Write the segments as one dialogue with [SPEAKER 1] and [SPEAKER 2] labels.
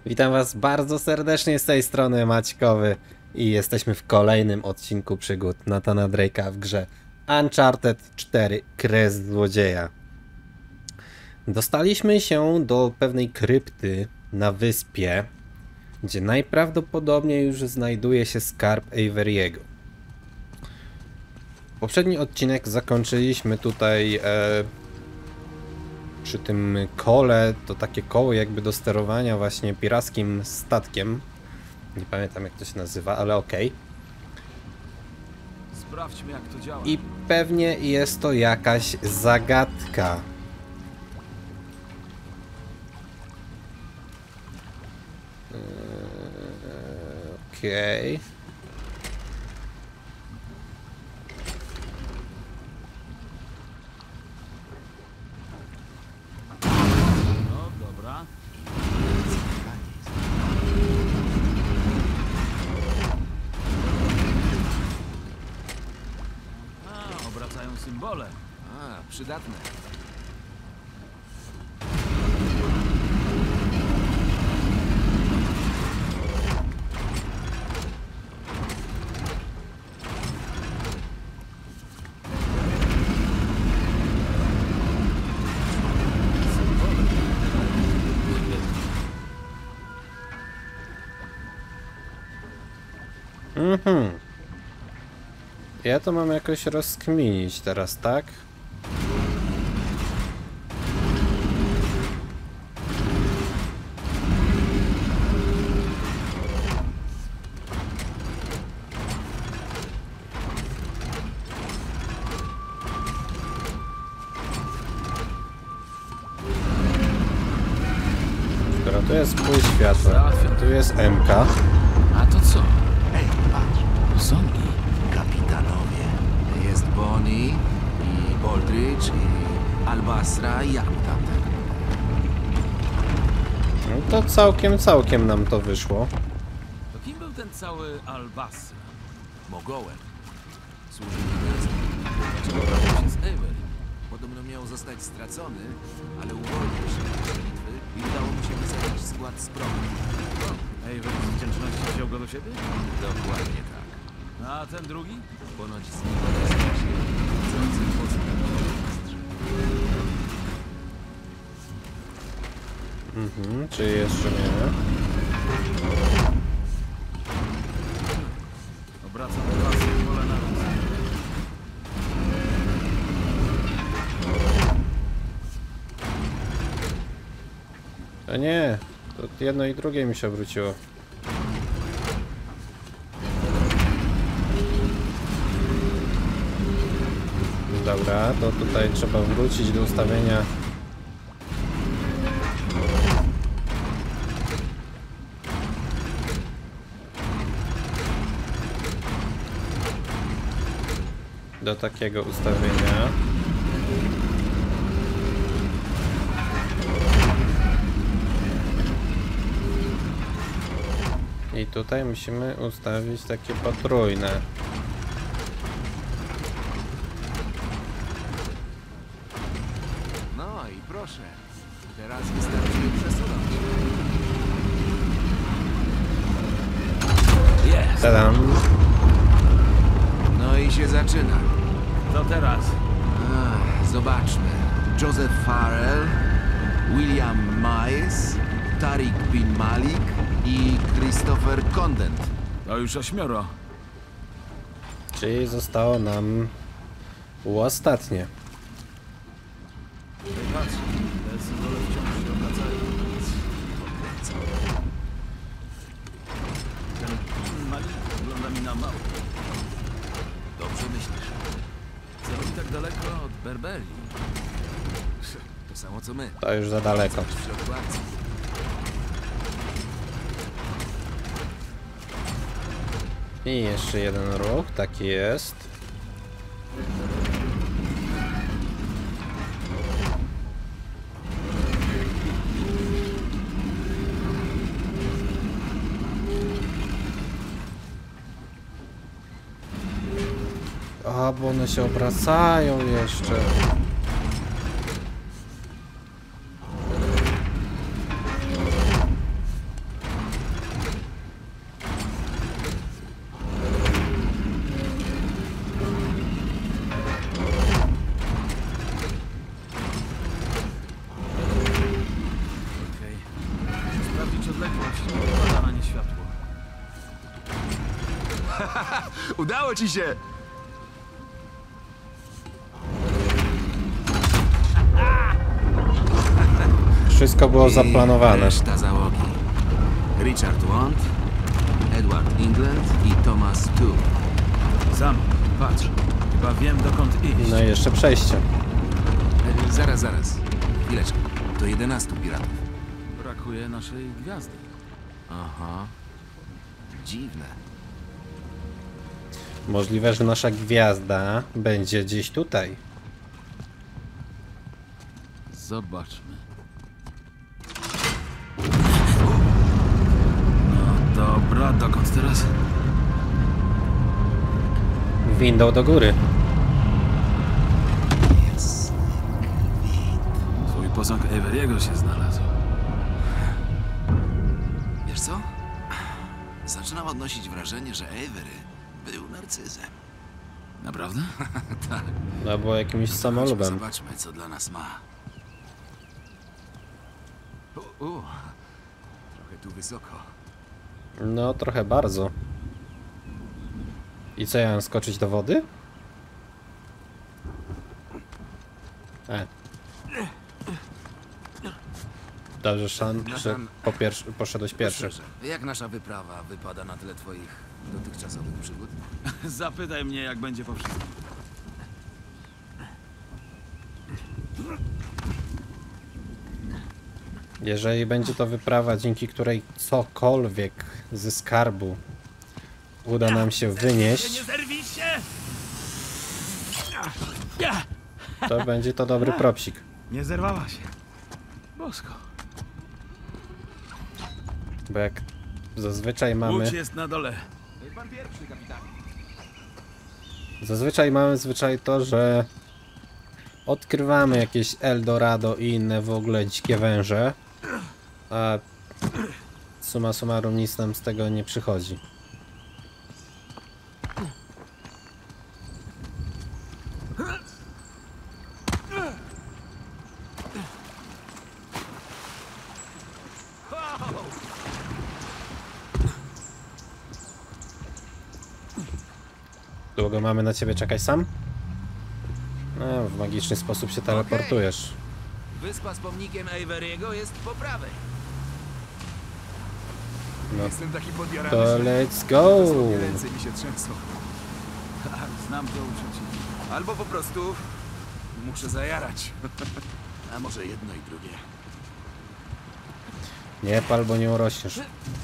[SPEAKER 1] Witam was bardzo serdecznie z tej strony Maćkowy i jesteśmy w kolejnym odcinku przygód Nathana Drake'a w grze Uncharted 4 Kres Złodzieja. Dostaliśmy się do pewnej krypty na wyspie, gdzie najprawdopodobniej już znajduje się skarb Avery'ego. Poprzedni odcinek zakończyliśmy tutaj przy tym kole, to takie koło jakby do sterowania właśnie pirackim statkiem. Nie pamiętam jak to się nazywa, ale okej.
[SPEAKER 2] Sprawdźmy, jak to działa.
[SPEAKER 1] I pewnie jest to jakaś zagadka. Okej.
[SPEAKER 2] No, dobra. A, obracają symbole.
[SPEAKER 3] A, przydatne.
[SPEAKER 1] Ja to mam jakoś rozkminić teraz, tak? Skoro tu jest pół światła, tu jest MK.
[SPEAKER 2] A to co?
[SPEAKER 3] Ej, patrz.
[SPEAKER 2] Zombie.
[SPEAKER 3] Kapitanowie. Jest Bonnie i Baldridge i Albasra i jak mu tamten?
[SPEAKER 1] No to całkiem nam to wyszło.
[SPEAKER 2] To kim był ten cały Albasra?
[SPEAKER 3] Mogołem. Służył mi miastu.
[SPEAKER 2] Dlaczego brał się z Avery?
[SPEAKER 3] Podobno miał zostać stracony, ale uwolnił się z bitwy i udało mu się wysadzić skład z prochu.
[SPEAKER 2] Avery z wdzięczności wziął go do siebie?
[SPEAKER 3] Dokładnie tak.
[SPEAKER 2] A ten drugi?
[SPEAKER 3] Ponoć z nim odezwał się chcący poznać mistrz.
[SPEAKER 1] Czy jeszcze nie?
[SPEAKER 2] Obracam pasy pole na róz.
[SPEAKER 1] To nie, to jedno i drugie mi się obróciło. Dobra, to tutaj trzeba wrócić do ustawienia. Do takiego ustawienia. I tutaj musimy ustawić takie potrójne.
[SPEAKER 3] No i proszę. Teraz wystarczy je przesunąć.
[SPEAKER 2] Jest!
[SPEAKER 1] Tadam!
[SPEAKER 3] No i się zaczyna.
[SPEAKER 2] To teraz.
[SPEAKER 3] Zobaczmy. Joseph Farrell, William Miles, Tariq bin Malik i Christopher Condent.
[SPEAKER 2] To już 8.
[SPEAKER 1] Czyli zostało nam ostatnie.
[SPEAKER 2] Ej, patrz. Te symbole wciąż się obracają. Ten Malik wygląda mi na mało.
[SPEAKER 3] Dobrze myślisz.
[SPEAKER 2] Co robi tak daleko od Berberii?
[SPEAKER 3] To samo co my.
[SPEAKER 1] To już za daleko.
[SPEAKER 3] W środku akcji.
[SPEAKER 1] I jeszcze jeden ruch, taki jest. A, bo one się obracają jeszcze.
[SPEAKER 3] Udało ci się!
[SPEAKER 1] Wszystko było zaplanowane.
[SPEAKER 3] Reszta załogi. Richard Wand, Edward England i Thomas Tu.
[SPEAKER 2] Sam, patrz. Chyba wiem, dokąd iść.
[SPEAKER 1] No i jeszcze przejście.
[SPEAKER 3] Zaraz. Chwileczkę. To 11 piratów.
[SPEAKER 2] Brakuje naszej gwiazdy.
[SPEAKER 3] Aha. Dziwne.
[SPEAKER 1] Możliwe, że nasza gwiazda będzie gdzieś tutaj.
[SPEAKER 2] Zobaczmy. No dobra, dokąd teraz?
[SPEAKER 1] Windą do góry.
[SPEAKER 3] Jest.
[SPEAKER 2] Twój posąg Averiego się znalazł.
[SPEAKER 3] Wiesz co? Zaczynam odnosić wrażenie, że Avery był narcyzem.
[SPEAKER 2] Naprawdę?
[SPEAKER 3] Tak.
[SPEAKER 1] No było jakimś samolubem.
[SPEAKER 3] Zobaczmy, co dla nas ma. Trochę tu wysoko.
[SPEAKER 1] No trochę bardzo. I co, ja mam skoczyć do wody? Dobrze, Sean, że poszedłeś pierwszy.
[SPEAKER 3] Szczerze, jak nasza wyprawa wypada na tle twoich dotychczasowych przygód?
[SPEAKER 2] Zapytaj mnie, jak będzie po wszystkim.
[SPEAKER 1] Jeżeli będzie to wyprawa, dzięki której cokolwiek ze skarbu uda nam się wynieść,
[SPEAKER 2] Nie zerwij się!
[SPEAKER 1] to będzie to dobry propsik.
[SPEAKER 2] Nie zerwała się. Bosko.
[SPEAKER 1] Bo jak zazwyczaj mamy...
[SPEAKER 2] Łódź jest na dole.
[SPEAKER 3] Pan pierwszy, kapitanie.
[SPEAKER 1] Zazwyczaj mamy zwyczaj to, że odkrywamy jakieś Eldorado i inne w ogóle dzikie węże, a summa summarum nic nam z tego nie przychodzi. Długo mamy na ciebie czekać sam? No, w magiczny sposób się teleportujesz.
[SPEAKER 3] Wyspa z pomnikiem Avery'ego jest po prawej.
[SPEAKER 1] No.
[SPEAKER 3] Jestem taki podjarany,
[SPEAKER 1] To
[SPEAKER 3] że
[SPEAKER 1] let's go!
[SPEAKER 3] dosłownie ręce mi się trzęsą.
[SPEAKER 2] Znam to uczucie.
[SPEAKER 3] Albo po prostu muszę zajarać. A może jedno i drugie.
[SPEAKER 1] Nie pal, bo nie urośniesz.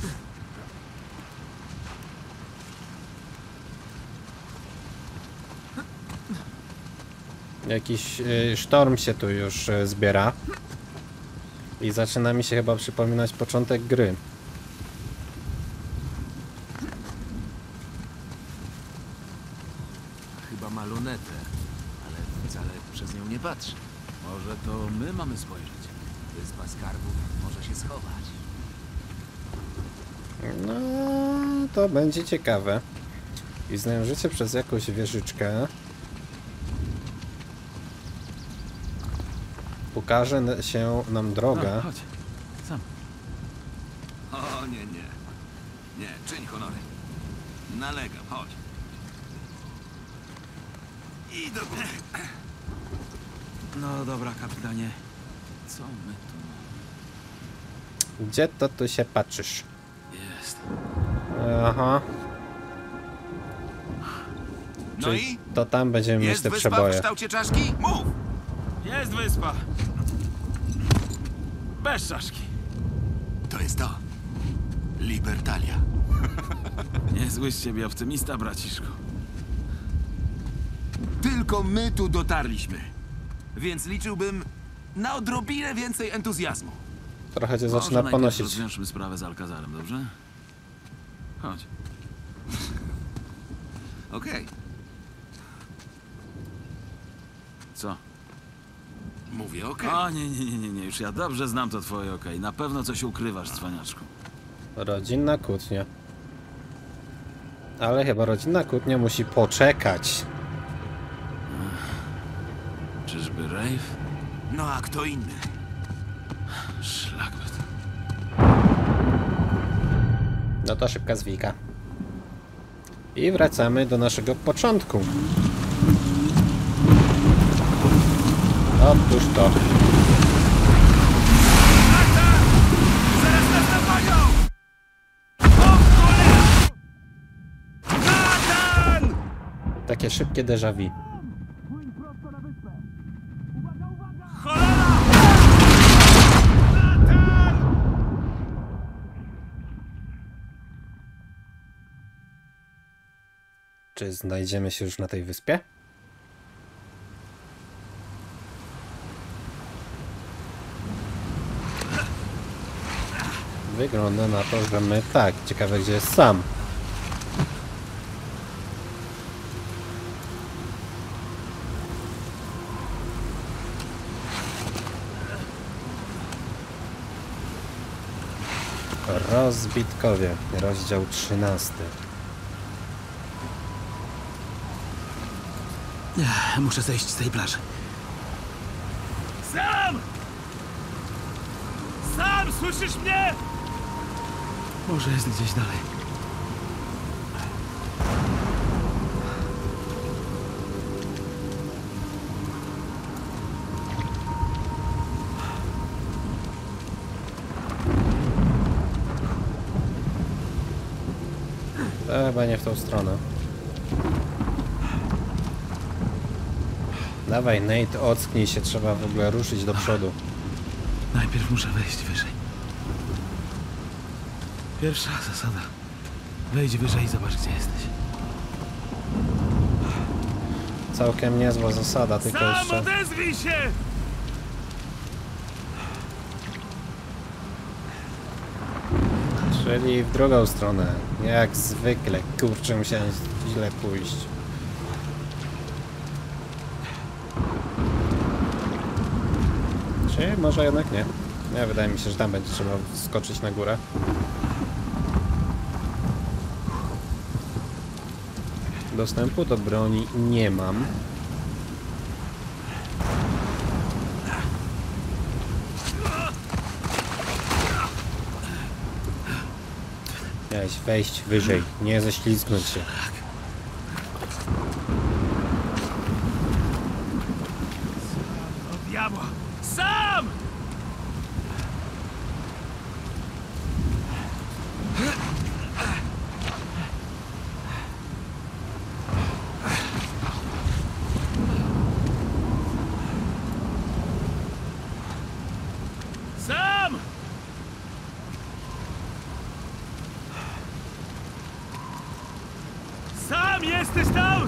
[SPEAKER 1] Jakiś sztorm się tu już zbiera. I zaczyna mi się chyba przypominać początek gry.
[SPEAKER 3] Chyba ma lunetę, ale wcale przez nią nie patrzy.
[SPEAKER 2] Może to my mamy spojrzeć.
[SPEAKER 3] Wyspa skarbów może się schować.
[SPEAKER 1] No, to będzie ciekawe. I znajdziecie przez jakąś wieżyczkę. Pokaże się nam droga.
[SPEAKER 2] No, chodź. Sam.
[SPEAKER 3] O nie. Nie, czyń honory. Nalegam, chodź. I do góry.
[SPEAKER 2] No dobra, kapitanie. Co my tu mamy?
[SPEAKER 1] Gdzie to tu się patrzysz?
[SPEAKER 2] Jest.
[SPEAKER 1] Aha.
[SPEAKER 3] No
[SPEAKER 1] Czyli
[SPEAKER 3] i?
[SPEAKER 1] to tam będziemy mieć
[SPEAKER 3] Jest
[SPEAKER 1] te
[SPEAKER 3] wyspa w
[SPEAKER 1] przeboje.
[SPEAKER 3] kształcie czaszki? Mów!
[SPEAKER 2] Jest wyspa. Bez czaszki.
[SPEAKER 3] To jest to. Libertalia.
[SPEAKER 2] Niezły z ciebie optymista, braciszku.
[SPEAKER 3] Tylko my tu dotarliśmy. Więc liczyłbym na odrobinę więcej entuzjazmu.
[SPEAKER 1] Trochę cię
[SPEAKER 2] Może
[SPEAKER 1] zaczyna
[SPEAKER 2] najpierw
[SPEAKER 1] ponosić.
[SPEAKER 2] rozwiążmy sprawę z Alcazarem, dobrze? Chodź.
[SPEAKER 3] Okej.
[SPEAKER 2] Co?
[SPEAKER 3] Mówię okej.
[SPEAKER 2] O, nie, już ja dobrze znam to twoje okej. Na pewno coś ukrywasz, cwaniaczku.
[SPEAKER 1] Rodzinna kłótnia. Ale chyba rodzinna kłótnia musi poczekać.
[SPEAKER 2] Czyżby Rafe?
[SPEAKER 3] No a kto inny?
[SPEAKER 2] Szlakbet.
[SPEAKER 1] No to szybka zwijka. I wracamy do naszego początku. Otóż to.
[SPEAKER 2] Zaraz nas napalią! O cholera! Nathan!
[SPEAKER 1] Takie szybkie déjà vu.
[SPEAKER 2] Cholera! Nathan!
[SPEAKER 1] Czy znajdziemy się już na tej wyspie? Wygląda na to, że my tak. Ciekawe, gdzie jest Sam. Rozbitkowie, rozdział 13.
[SPEAKER 3] Muszę zejść z tej plaży.
[SPEAKER 2] Sam! Sam, słyszysz mnie?
[SPEAKER 3] Może jest gdzieś dalej.
[SPEAKER 1] To chyba nie w tą stronę. Dawaj, Nate, ocknij się, trzeba w ogóle ruszyć do przodu.
[SPEAKER 3] Najpierw muszę wejść wyżej. Pierwsza zasada. Wejdź wyżej i zobacz, gdzie jesteś.
[SPEAKER 1] Całkiem niezła zasada, tylko
[SPEAKER 2] Sam,
[SPEAKER 1] jeszcze...
[SPEAKER 2] odezwij się!
[SPEAKER 1] Czyli w drugą stronę. Jak zwykle, kurczę, musiałem źle pójść. Czy może jednak nie? Nie, wydaje mi się, że tam będzie trzeba skoczyć na górę. Dostępu do broni nie mam. Miałeś wejść wyżej, nie ześlizgnąć się.
[SPEAKER 2] O diabła! Sam! Sam! Sam, jesteś tam?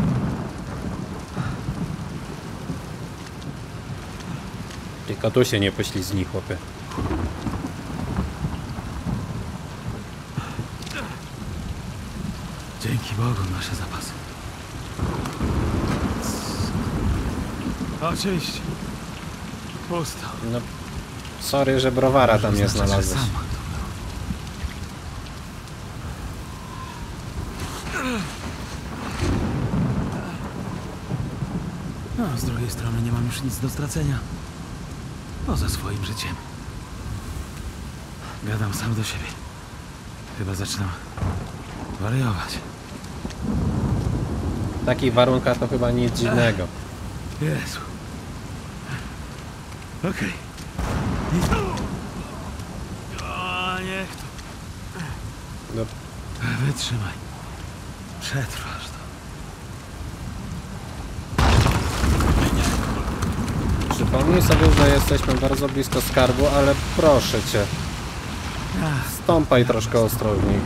[SPEAKER 1] Tylko tu się nie poślizgnij, chłopie.
[SPEAKER 3] Dzięki Bogu, nasze zapasy.
[SPEAKER 2] Oczywiście. Pusto.
[SPEAKER 1] No, sorry, że browara tam nie
[SPEAKER 3] Znaczy, że
[SPEAKER 1] znalazłeś.
[SPEAKER 3] sam. No, z drugiej strony nie mam już nic do stracenia. Poza swoim życiem. Gadam sam do siebie. Chyba zaczynam wariować.
[SPEAKER 1] W takich warunkach to chyba nic dziwnego.
[SPEAKER 3] Jezu. Okej.
[SPEAKER 2] O, niech to.
[SPEAKER 1] No,
[SPEAKER 3] Wytrzymaj. Przetrwasz to.
[SPEAKER 1] przypomnij sobie, że jesteśmy bardzo blisko skarbu, ale proszę cię, stąpaj troszkę ostrożniej.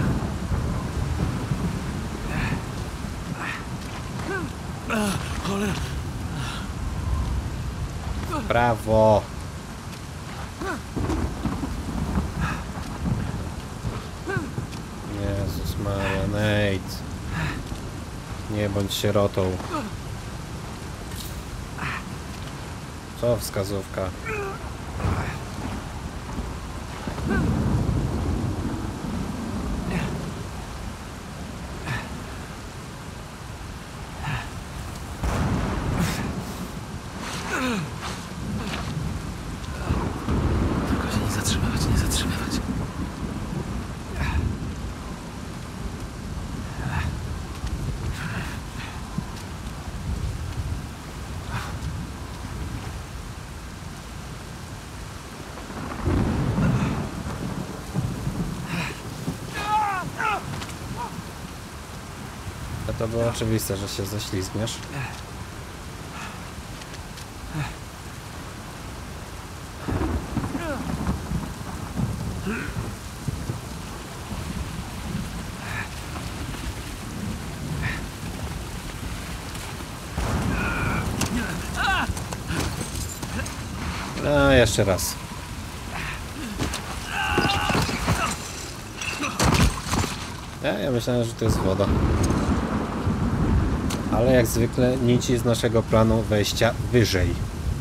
[SPEAKER 3] Cholera.
[SPEAKER 1] Brawo! Jezus Maria, Nate. Nie bądź sierotą. Co wskazówka?
[SPEAKER 3] Tylko się nie zatrzymywać, nie zatrzymywać.
[SPEAKER 1] To było oczywiste, że się ześlizgniesz. No, jeszcze raz. Ja myślałem, że to jest woda. Ale jak zwykle nici z naszego planu wejścia wyżej.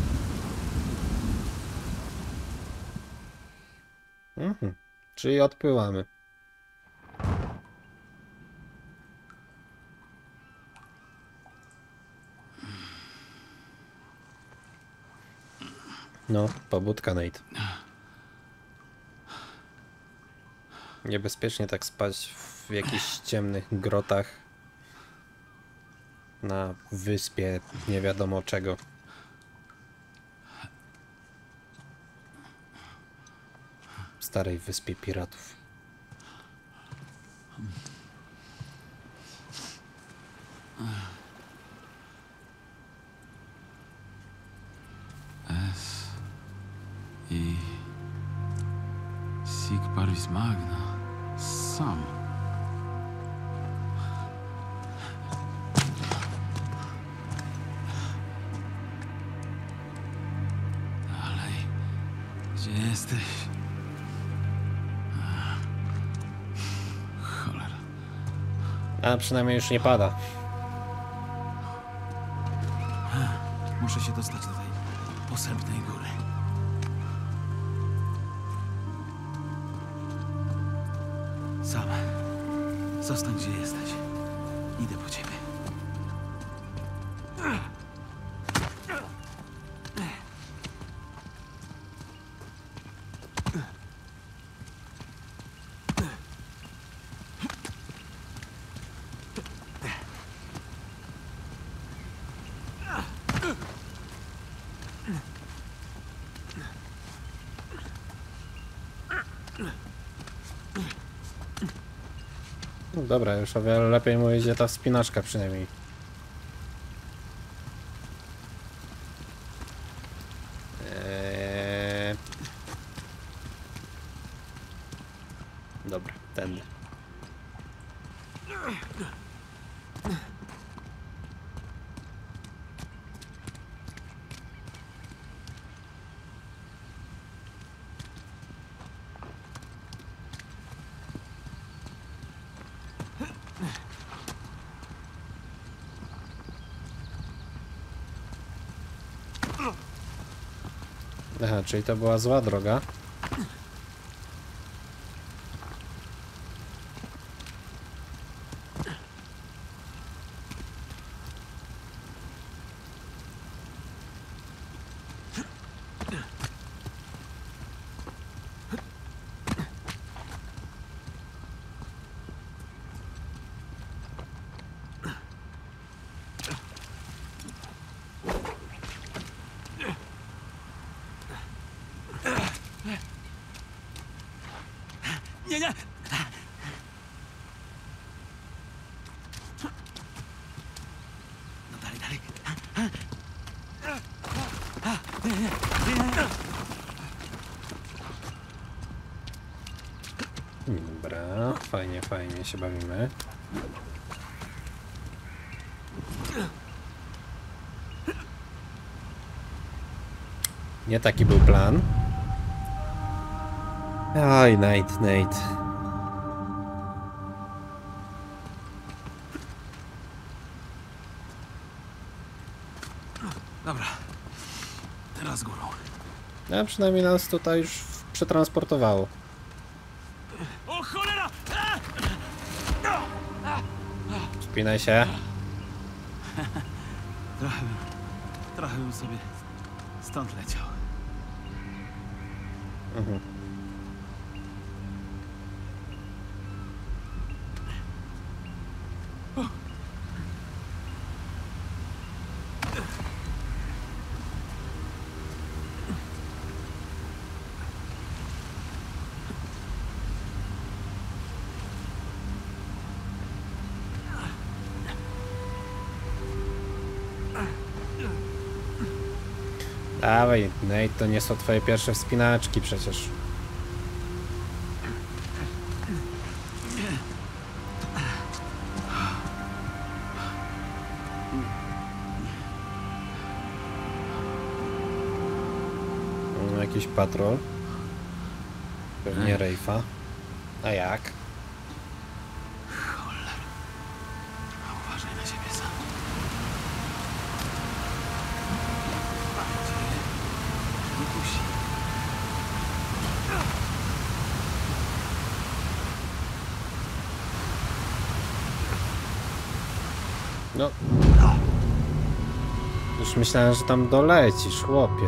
[SPEAKER 1] Czyli odpływamy. No, pobudka Nate. Niebezpiecznie tak spać w jakichś ciemnych grotach na wyspie nie wiadomo czego. Starej wyspie piratów.
[SPEAKER 2] I Sic Parvis Magna. Sam. Dalej. Gdzie jesteś? Cholera.
[SPEAKER 1] A przynajmniej już nie pada.
[SPEAKER 2] Muszę się dostać do tej posępnej góry. Sam. Zostań gdzie jesteś. Idę po ciebie.
[SPEAKER 1] No dobra, już o wiele lepiej mu idzie ta wspinaczka przynajmniej. Dobra, tędy. Aha, czyli to była zła droga.
[SPEAKER 2] Nie, nie! No dalej, dalej.
[SPEAKER 1] Dobra, fajnie, fajnie się bawimy. Nie taki był plan. Oj, Nate.
[SPEAKER 2] Dobra. Teraz górą.
[SPEAKER 1] A przynajmniej nas tutaj już przetransportowało.
[SPEAKER 2] O cholera!
[SPEAKER 1] Wspinaj się.
[SPEAKER 2] Trochę bym sobie stąd leciał.
[SPEAKER 1] Mhm. Dawaj, Nate, to nie są twoje pierwsze wspinaczki przecież. Jakiś patrol. Pewnie Rejfa. A jak?
[SPEAKER 3] Cholera. Uważaj na siebie sam. Nie puści.
[SPEAKER 1] No. Już myślałem, że tam dolecisz, chłopie.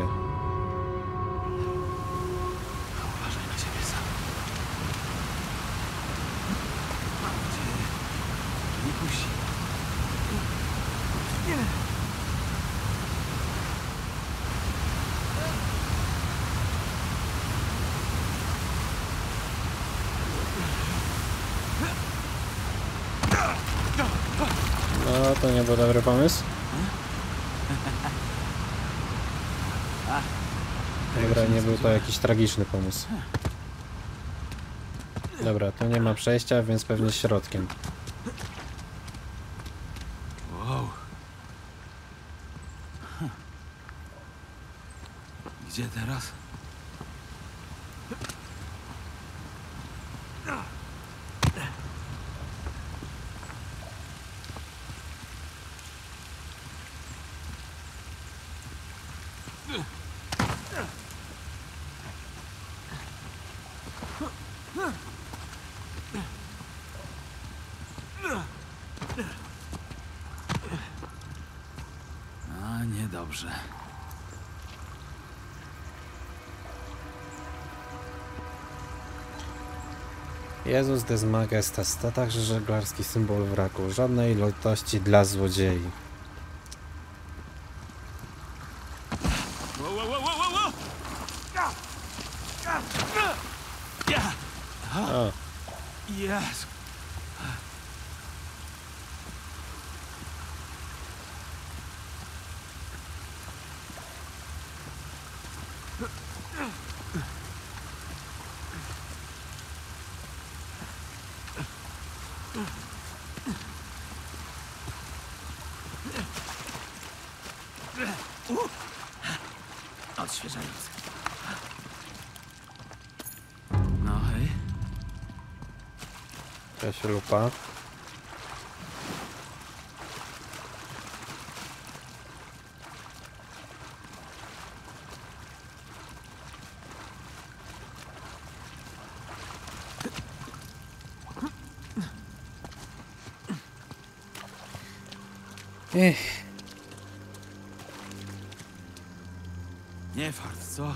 [SPEAKER 3] Uważaj na siebie sam. Nie puści.
[SPEAKER 1] No, to nie był dobry pomysł. Dobra, nie był to jakiś tragiczny pomysł. Dobra, tu nie ma przejścia, więc pewnie środkiem.
[SPEAKER 3] Wow. Gdzie teraz? A, niedobrze.
[SPEAKER 1] Jezus des Majestas to także żeglarski symbol wraku. Żadnej litości dla złodziei.
[SPEAKER 3] Wow, wow, wow, wow, wow! Ja!
[SPEAKER 1] O,
[SPEAKER 3] Jest! Odświeżający. No hej.
[SPEAKER 1] jakaś lupa. Ech.
[SPEAKER 3] Nie fart, co?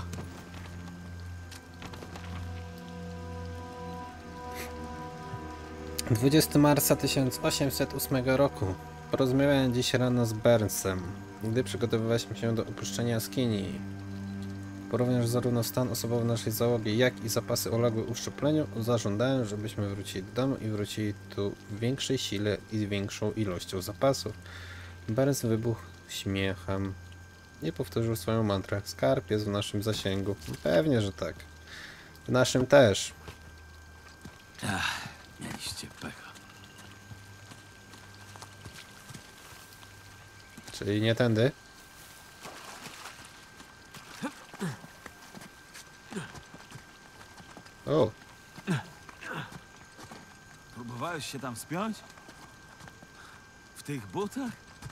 [SPEAKER 1] Yy. 20 marca 1808 roku. Porozmawiałem dziś rano z Burnsem, gdy przygotowywaliśmy się do opuszczenia jaskini. Porównać zarówno stan osobowy naszej załogi, jak i zapasy uległe uszczupleniu, zażądałem, żebyśmy wrócili do domu i wrócili tu w większej sile i z większą ilością zapasów. Burns wybuchł śmiechem i powtórzył swoją mantrę. Skarb jest w naszym zasięgu. Pewnie, że tak. W naszym też.
[SPEAKER 3] Ach, mieliście pecha.
[SPEAKER 1] Czyli nie tędy. O,
[SPEAKER 3] Próbowałeś się tam wspiąć? W tych butach?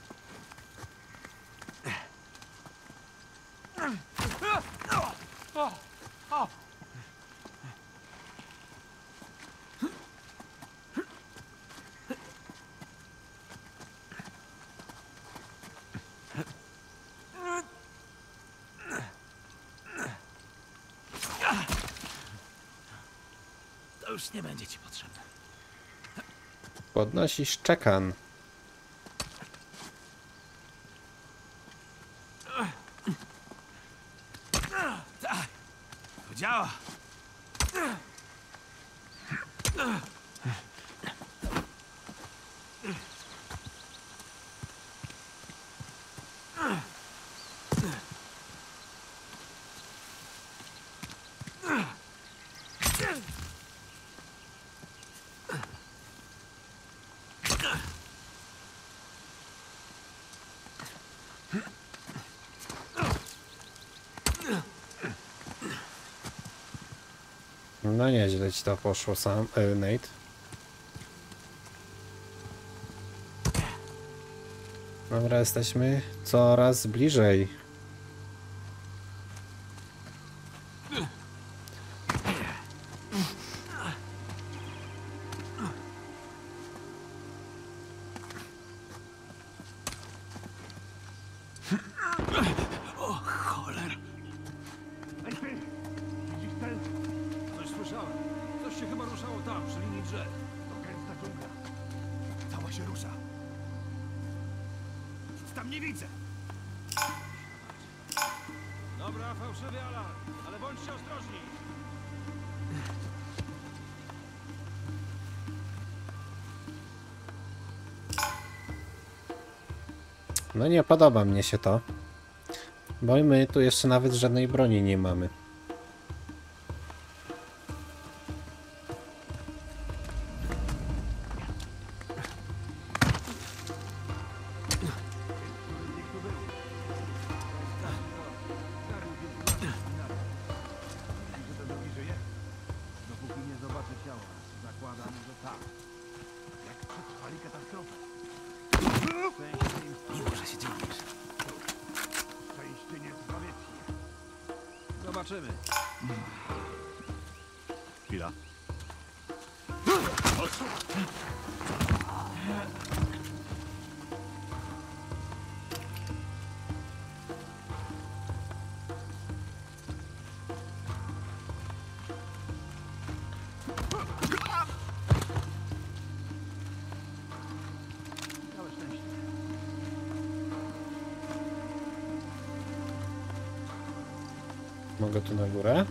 [SPEAKER 3] To już nie będzie ci potrzebne.
[SPEAKER 1] podnosi szczekan.
[SPEAKER 3] Tak, to działa.
[SPEAKER 1] No nieźle ci to poszło sam, Nate. Dobra, jesteśmy coraz bliżej.
[SPEAKER 3] O, cholera.
[SPEAKER 4] Ej ty! Widzisz ten?
[SPEAKER 2] Coś słyszałem. Coś się chyba ruszało tam, przy linii drzew.
[SPEAKER 4] To gęsta dżungla. Cała się rusza. Nic tam nie widzę.
[SPEAKER 2] Dobra, fałszywy alarm, ale bądźcie ostrożni.
[SPEAKER 1] No nie podoba mnie się to. Bo my tu jeszcze nawet żadnej broni nie mamy.
[SPEAKER 4] Niech tu był. Stary wilk Myślisz, że ten drugi żyje? Dopóki nie zobaczę ciała, zakładam, że tak. Jak przetrwali katastrofę. Szczęście im
[SPEAKER 3] Nie może się dziwisz.
[SPEAKER 4] szczęście nie zbawiecie.
[SPEAKER 2] Zobaczymy.
[SPEAKER 4] Chwila. Całe szczęście.
[SPEAKER 1] Mogę tu na górę?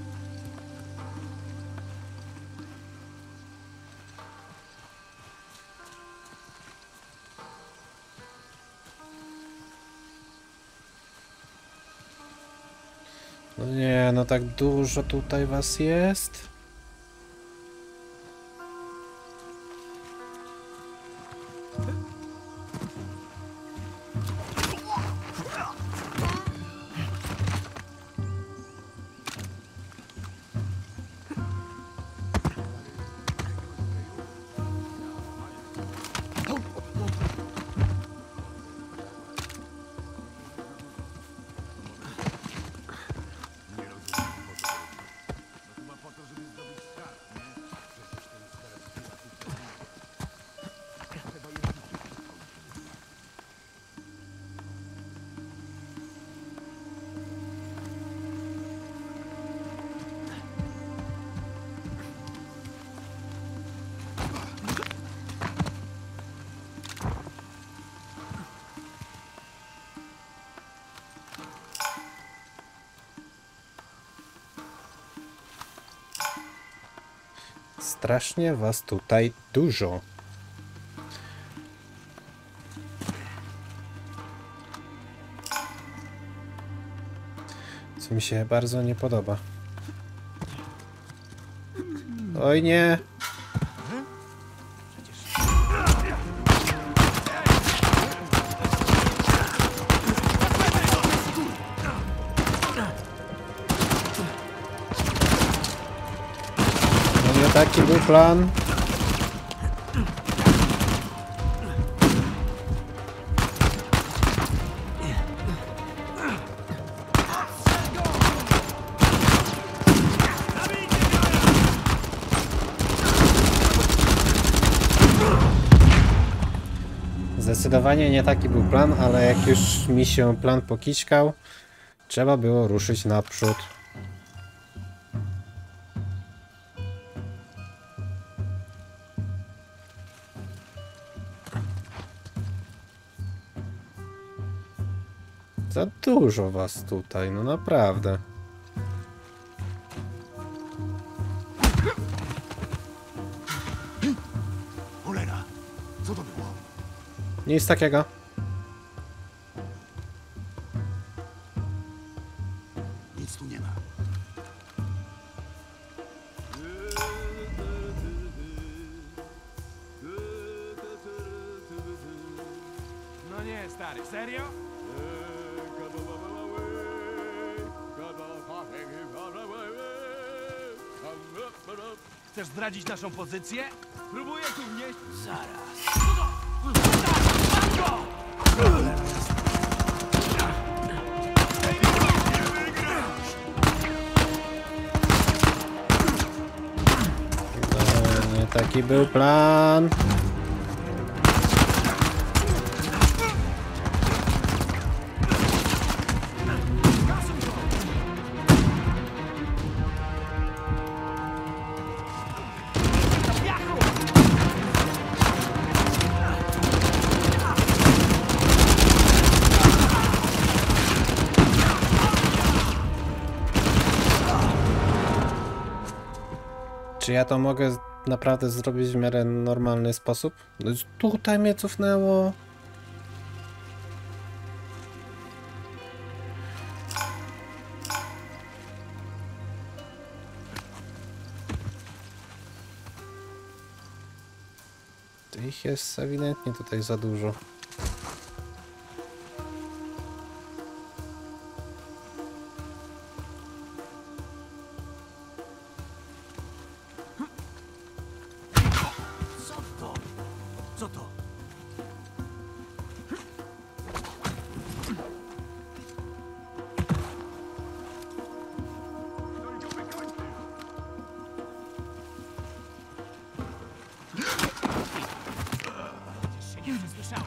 [SPEAKER 1] No nie, no tak dużo tutaj was jest.
[SPEAKER 4] Nie rozumiem, po co to robisz. No chyba po to, żeby zdobyć skarb, nie? Przecież ten skarb chyba tu wciąż jest. Trzeba jeszcze szybko skończyć.
[SPEAKER 1] Strasznie was tutaj dużo. Co mi się bardzo nie podoba. Oj nie! No nie taki był plan. Zdecydowanie nie taki był plan, ale jak już mi się plan pokićkał, trzeba było ruszyć naprzód. Za dużo was tutaj, no naprawdę.
[SPEAKER 4] Cholera! Co to było?
[SPEAKER 1] Nic takiego.
[SPEAKER 4] Nic tu nie ma. stary, serio? Chcesz zdradzić naszą pozycję? Próbuję tu wnieść...
[SPEAKER 1] Nie taki był plan. Czy ja to mogę naprawdę zrobić w miarę normalny sposób? No, tutaj mnie cofnęło. Ich jest ewidentnie tutaj za dużo.
[SPEAKER 4] Co to? Przecież się nie przesłyszałem.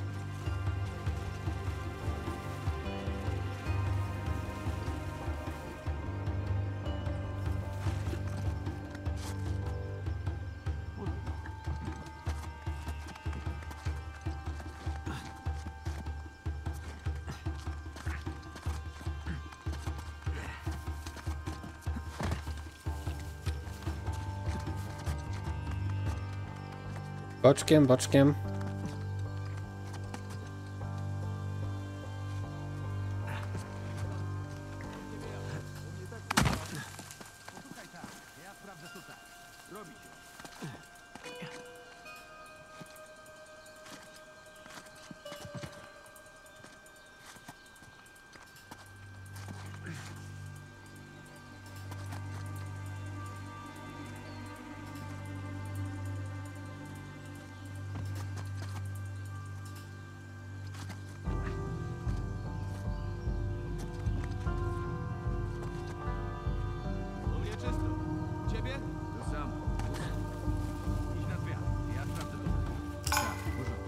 [SPEAKER 1] Boczkiem, boczkiem.
[SPEAKER 4] Ja sprawdzę tutaj. Robić. U mnie czysto. Ciebie? To samo. Idź na drzwiach. Ja sprawdzę tutaj. Tak, w porządku.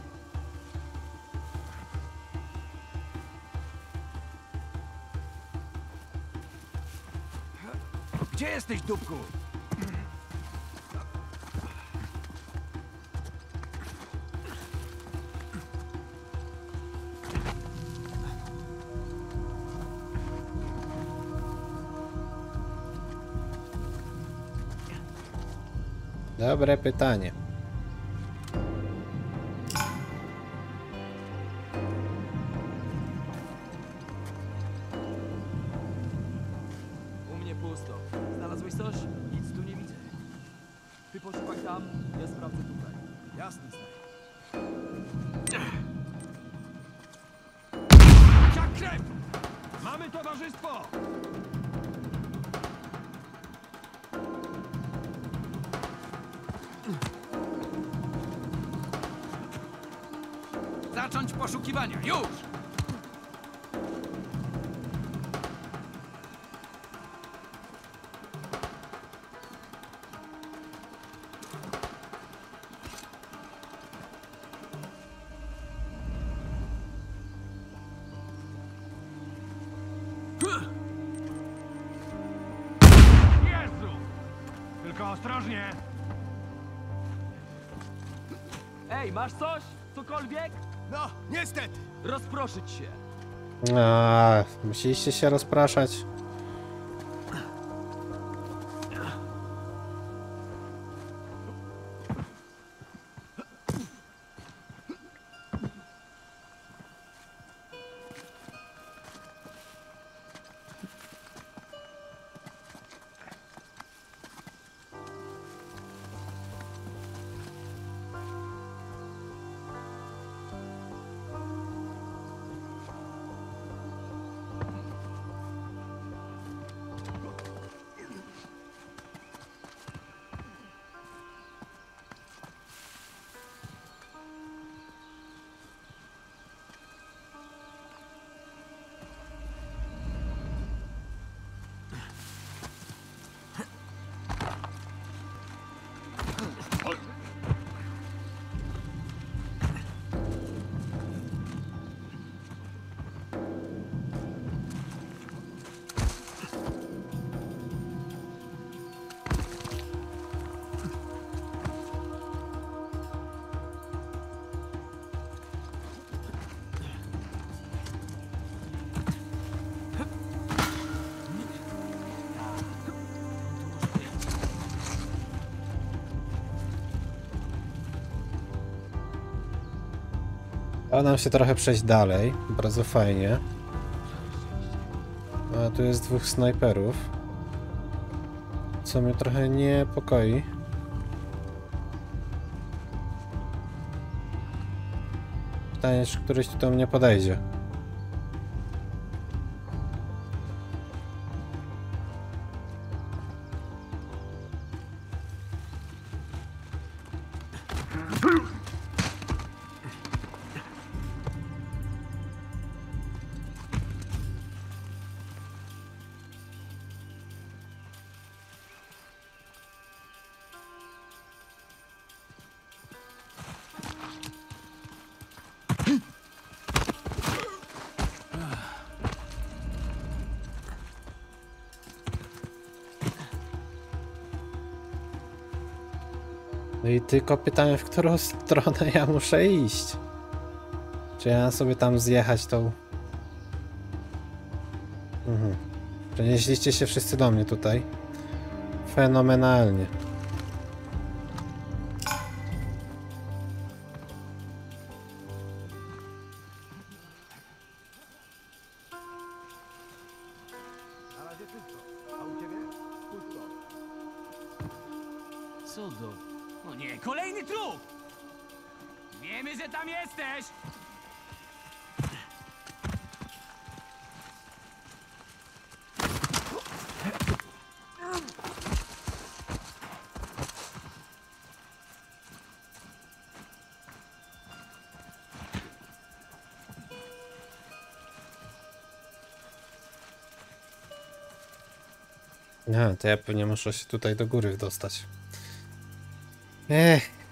[SPEAKER 4] Gdzie jesteś, dupku?
[SPEAKER 1] Dobre pytanie.
[SPEAKER 2] U mnie pusto. Znalazłeś coś? Nic tu nie widzę. Ty poszukaj tam, ja sprawdzę tutaj.
[SPEAKER 4] Jasne, stary. Jak krew! Mamy towarzystwo! Zacząć poszukiwania, już! Jezu! Tylko ostrożnie!
[SPEAKER 2] Ej, masz coś? Cokolwiek?
[SPEAKER 4] No, niestety!
[SPEAKER 2] Rozproszyć się.
[SPEAKER 1] Musieliście się rozpraszać. Udało nam się trochę przejść dalej. Bardzo fajnie. A tu jest 2 snajperów. Co mnie trochę niepokoi. Pytanie, czy któryś tu do mnie podejdzie. No i tylko pytanie, w którą stronę ja muszę iść. Czy ja sobie tam zjechać tą... Przenieśliście się wszyscy do mnie tutaj. Fenomenalnie.
[SPEAKER 4] Na razie czysto. A u ciebie? Pusto.
[SPEAKER 2] Co do... O nie, kolejny trup! Wiemy, że tam jesteś!
[SPEAKER 1] Aha, to ja pewnie muszę się tutaj do góry dostać. Ech.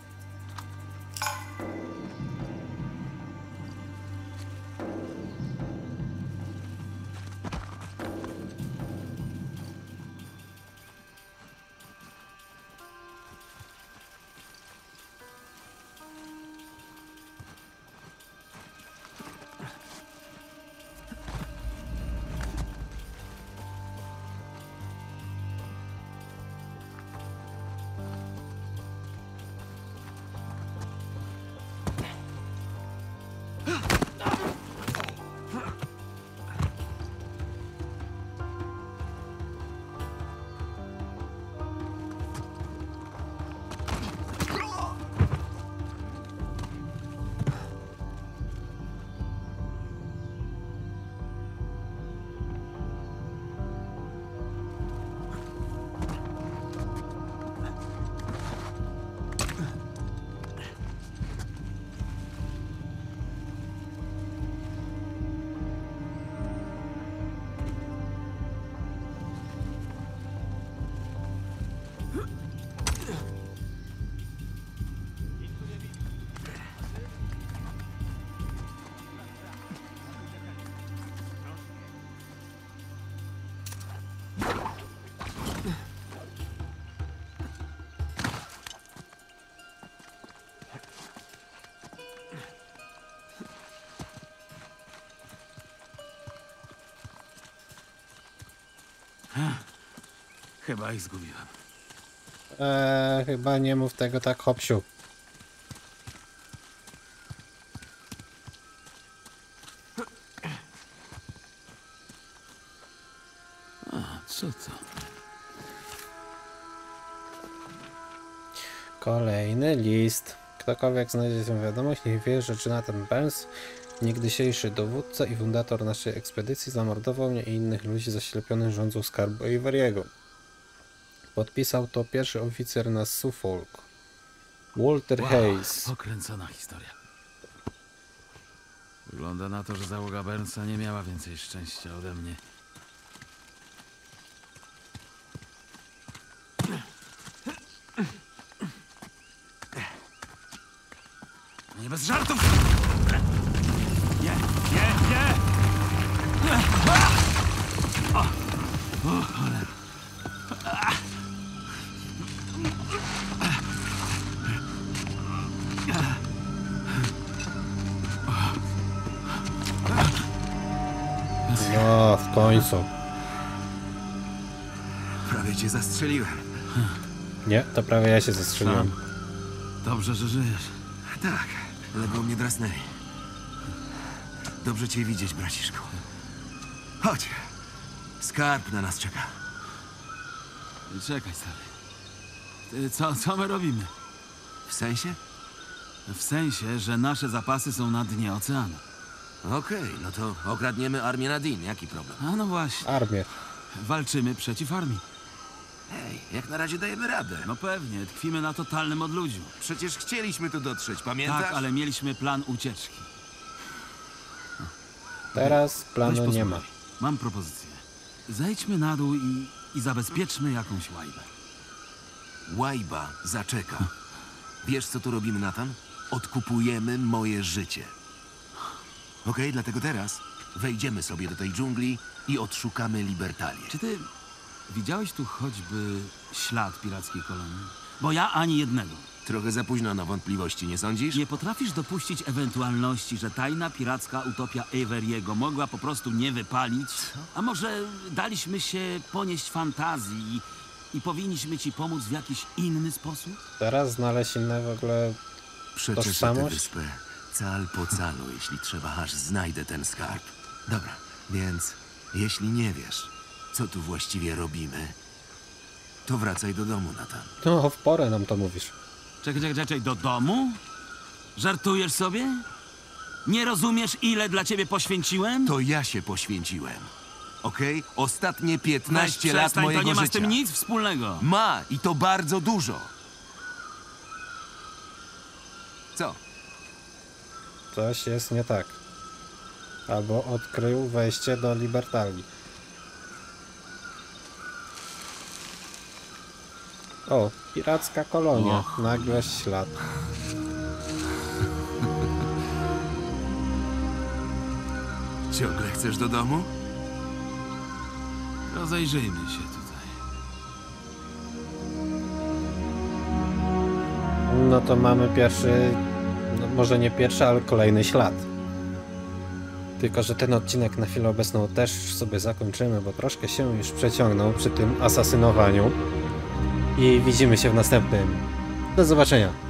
[SPEAKER 3] Chyba ich zgubiłem.
[SPEAKER 1] Chyba nie mów tego tak, hopsiu.
[SPEAKER 3] A, co to?
[SPEAKER 1] Kolejny list. Ktokolwiek znajdzie tę wiadomość, niech wie, że Jonathan Burns, niegdysiejszy dowódca i fundator naszej ekspedycji, zamordował mnie i innych ludzi zaślepionych rządzą skarbu Averiego. Podpisał to pierwszy oficer na Suffolk, Walter Hayes.
[SPEAKER 3] Pokręcona historia. Wygląda na to, że załoga Burnsa nie miała więcej szczęścia ode mnie. Nie bez żartów! Nie, nie, nie! O, cholera.
[SPEAKER 1] No, w końcu.
[SPEAKER 3] Prawie cię zastrzeliłem.
[SPEAKER 1] Nie, to prawie ja się zastrzeliłem.
[SPEAKER 3] Dobrze, że żyjesz.
[SPEAKER 5] Tak, ale było mnie drasnęli.
[SPEAKER 3] Dobrze cię widzieć, braciszku. Chodź. Skarb na nas czeka.
[SPEAKER 5] Czekaj, stary. Co my robimy?
[SPEAKER 3] W sensie?
[SPEAKER 5] W sensie, że nasze zapasy są na dnie oceanu.
[SPEAKER 3] Okej, no to okradniemy armię Nadine. Jaki problem?
[SPEAKER 5] A no właśnie,
[SPEAKER 1] Armię.
[SPEAKER 5] walczymy przeciw armii.
[SPEAKER 3] Hej, jak na razie dajemy radę.
[SPEAKER 5] No pewnie, tkwimy na totalnym odludziu.
[SPEAKER 3] Przecież chcieliśmy tu dotrzeć, pamiętasz?
[SPEAKER 5] Tak, ale mieliśmy plan ucieczki.
[SPEAKER 1] Teraz
[SPEAKER 5] Weź
[SPEAKER 1] planu nie
[SPEAKER 5] posłuchaj.
[SPEAKER 1] ma.
[SPEAKER 5] Mam propozycję. Zejdźmy na dół i zabezpieczmy jakąś łajbę.
[SPEAKER 3] Łajba zaczeka. Wiesz, co tu robimy, Nathan? Odkupujemy moje życie. Okej, dlatego teraz wejdziemy sobie do tej dżungli i odszukamy Libertalię.
[SPEAKER 5] Czy ty widziałeś tu choćby ślad pirackiej kolonii? Bo ja ani jednego.
[SPEAKER 3] Trochę za późno na wątpliwości, nie sądzisz?
[SPEAKER 5] Nie potrafisz dopuścić ewentualności, że tajna piracka utopia Averiego mogła po prostu nie wypalić? A może daliśmy się ponieść fantazji i powinniśmy ci pomóc w jakiś inny sposób?
[SPEAKER 1] Teraz znaleźć inne w ogóle...
[SPEAKER 3] Przeczeszę tę
[SPEAKER 1] tożsamość?
[SPEAKER 3] wyspę cal po calu, jeśli trzeba, aż znajdę ten skarb. Dobra, więc jeśli nie wiesz, co tu właściwie robimy, to wracaj do domu, Nathan.
[SPEAKER 1] No, w porę nam to mówisz.
[SPEAKER 5] Czekaj, do domu? Żartujesz sobie? Nie rozumiesz, ile dla ciebie poświęciłem?
[SPEAKER 3] To ja się poświęciłem. Okej? Ostatnie
[SPEAKER 5] Weź
[SPEAKER 3] 15 lat
[SPEAKER 5] przestań,
[SPEAKER 3] mojego
[SPEAKER 5] to nie ma z
[SPEAKER 3] życia.
[SPEAKER 5] tym nic wspólnego.
[SPEAKER 3] Ma i to bardzo dużo. Co?
[SPEAKER 1] Coś jest nie tak. Albo odkrył wejście do Libertalii. O, piracka kolonia. Nagle ślad.
[SPEAKER 3] Ciągle chcesz do domu?
[SPEAKER 5] Rozejrzyjmy się tutaj.
[SPEAKER 1] No to mamy pierwszy... No może nie pierwszy, ale kolejny ślad. Tylko że ten odcinek na chwilę obecną też sobie zakończymy, bo troszkę się już przeciągnął przy tym asasynowaniu. I widzimy się w następnym. Do zobaczenia.